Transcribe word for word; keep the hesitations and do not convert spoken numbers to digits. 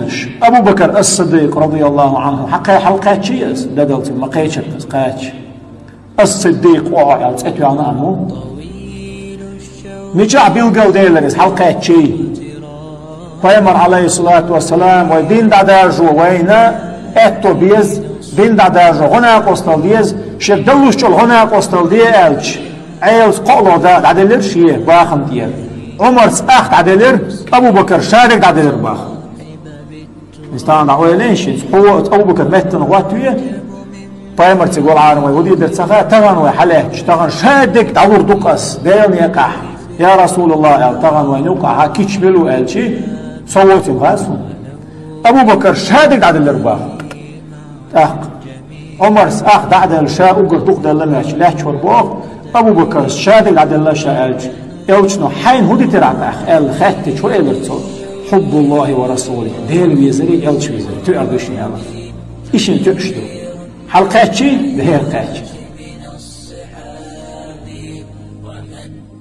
دلش أبو بكر الصديق رضي الله عنه حقا حلقات شيء ددلت ما قيتشت قاتش الصديق وعلى أتوا أنا أمو نجع بيلقوا ديلرز حلقات شيء فيمر عليه الصلاة والسلام وبين دادارجو وينا أتو بيز بين دادارجو هنا قصتل ديز شدلوش جل هنا قصتل دي ألش عيلز قولوا دا دادلر شيء باخم ديال عمر أخت دادلر أبو بكر شارك دادلر باخ استان دعوة شيء هو أبو بكر متن غواتوية فيمر تقول عارم ودي درت سخاء تغن وحلاش تغن شادك دور دقص ديال يقح يا رسول الله قال تغن وينوقع هاكيش بلو قال شيء صوتي وهاسو أبو بكر شادق عدل الأرباح أخ عمر أخ دعد الشاء وقر دق دلماش لاش ورباخ أبو بكر شادق عدل الله شاء يوجنو حين هدي ترعب أخ قال خاتي شو قلت حب الله ورسوله ديل ويزري يلش ويزري تقردش يا الله إيش تقشتو حلقات شيء بهي القاتش